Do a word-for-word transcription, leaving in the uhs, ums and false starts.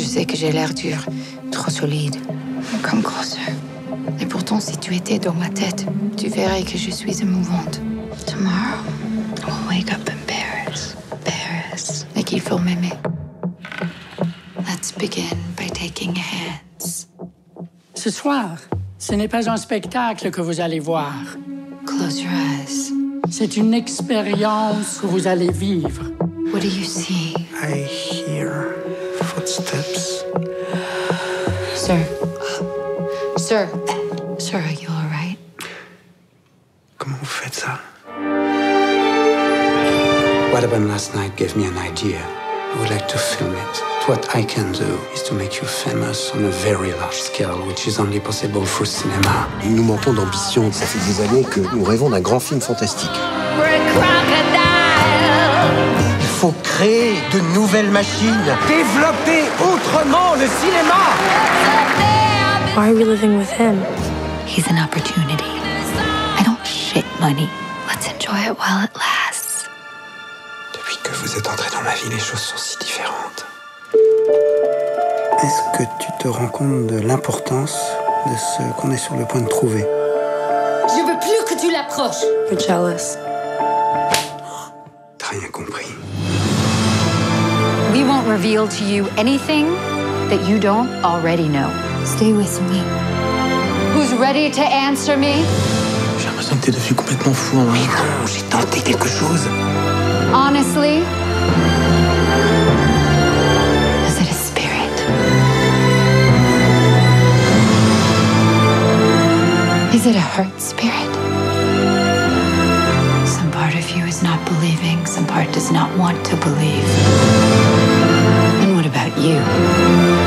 sais que j'ai l'air dur, trop solide, comme grosse. Et pourtant, si tu étais dans ma tête, tu verrais que je suis émouvante. Tomorrow, I'll wake up in Paris, Paris. Et qu'il faut m'aimer. Let's begin by taking hands. Ce soir, ce n'est pas un spectacle que vous allez voir. Close your eyes. C'est une expérience que vous allez vivre. What do you see? I hear footsteps. Sir. Sir. Sir, are you all right? Comment vous faites ça? What happened last night gave me an idea. I would like to film it. What I can do is to make you famous on a very large scale, which is only possible through cinema. Nous manquons d'ambition. Ça fait des années que nous rêvons d'un grand film fantastique. Il faut créer de nouvelles machines, développer autrement le cinéma. Why are we living with him? He's an opportunity. I don't shit money. Let's enjoy it while it lasts. Depuis que vous êtes entré dans ma vie, les choses sont si différentes. Est-ce que tu te rends compte de l'importance de ce qu'on est sur le point de trouver? Je veux plus que tu l'approches. You're jealous. T'as rien compris. We won't reveal to you anything that you don't already know. Stay with me. Who's ready to answer me? J'ai l'impression que t'es devenu complètement fou en Mais non, j'ai tenté quelque chose. Honestly? Is it a spirit? Is it a hurt spirit? Some part of you is not believing, some part does not want to believe. And what about you?